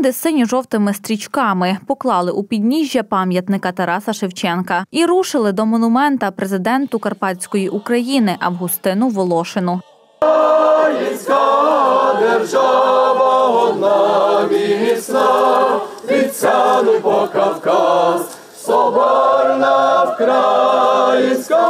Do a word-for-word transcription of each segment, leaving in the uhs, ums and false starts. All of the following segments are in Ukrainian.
Гірлянди з синьо-жовтими стрічками поклали у підніжжя пам'ятника Тараса Шевченка і рушили до монумента президенту Карпатської України Августину Волошину. Українська держава одна міцна, від Сяну по Кавказ, соборна українська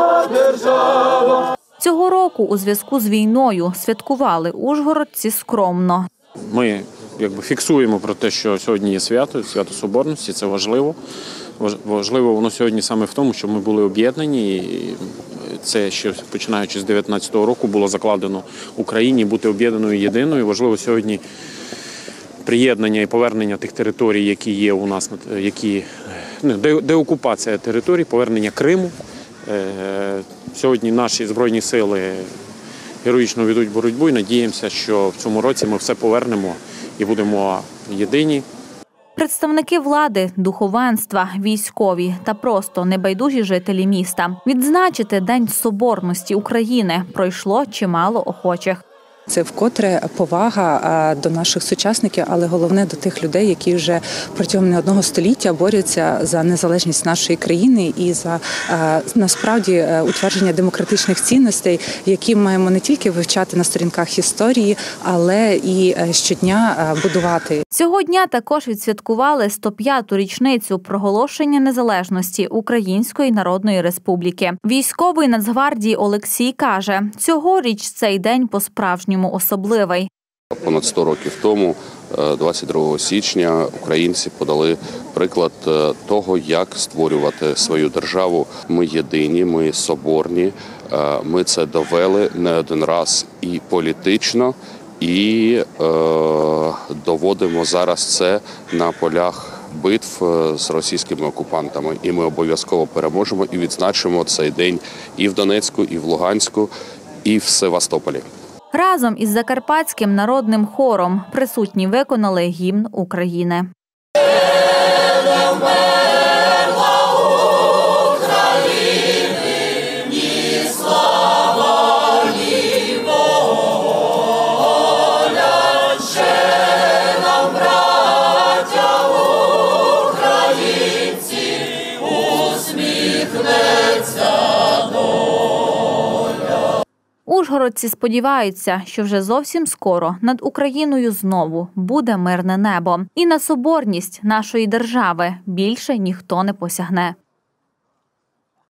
держава. Цього року у зв'язку з війною святкували ужгородці скромно. Ми якби фіксуємо про те, що сьогодні є свято, свято Соборності, це важливо. Важливо воно сьогодні саме в тому, що ми були об'єднані. І це ще починаючи з дев'ятнадцятого року було закладено Україні бути об'єднаною єдиною. Важливо сьогодні приєднання і повернення тих територій, які є у нас, які деокупація територій, повернення Криму. Сьогодні наші Збройні сили героїчно ведуть боротьбу і надіємося, що в цьому році ми все повернемо і будемо єдині. Представники влади, духовенства, військові та просто небайдужі жителі міста. Відзначити День Соборності України пройшло чимало охочих. Це вкотре повага до наших сучасників, але головне до тих людей, які вже протягом не одного століття борються за незалежність нашої країни і за насправді утвердження демократичних цінностей, які маємо не тільки вивчати на сторінках історії, але і щодня будувати. Цього дня також відсвяткували сто п'яту річницю проголошення незалежності Української Народної Республіки. Військовий Нацгвардії Олексій каже, цьогоріч цей день по-справжньому особливий. Понад сто років тому, двадцять другого січня, українці подали приклад того, як створювати свою державу. Ми єдині, ми соборні, ми це довели не один раз і політично, і е, доводимо зараз це на полях битв з російськими окупантами. І ми обов'язково переможемо і відзначимо цей день і в Донецьку, і в Луганську, і в Севастополі. Разом із Закарпатським народним хором присутні виконали гімн України. Ужгородці сподіваються, що вже зовсім скоро над Україною знову буде мирне небо. І на соборність нашої держави більше ніхто не посягне.